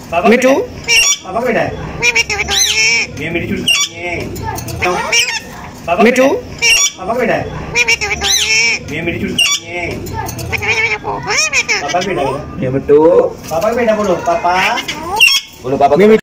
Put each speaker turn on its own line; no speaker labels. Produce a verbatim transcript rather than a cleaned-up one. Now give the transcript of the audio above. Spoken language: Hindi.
मिठू
पापा बेटा है ये मेरी चुटकी है
मिठू
पापा बेटा है ये मेरी चुटकी है पापा बेटा ये मिठू पापा बेटा बोलो पापा बोलो पापा।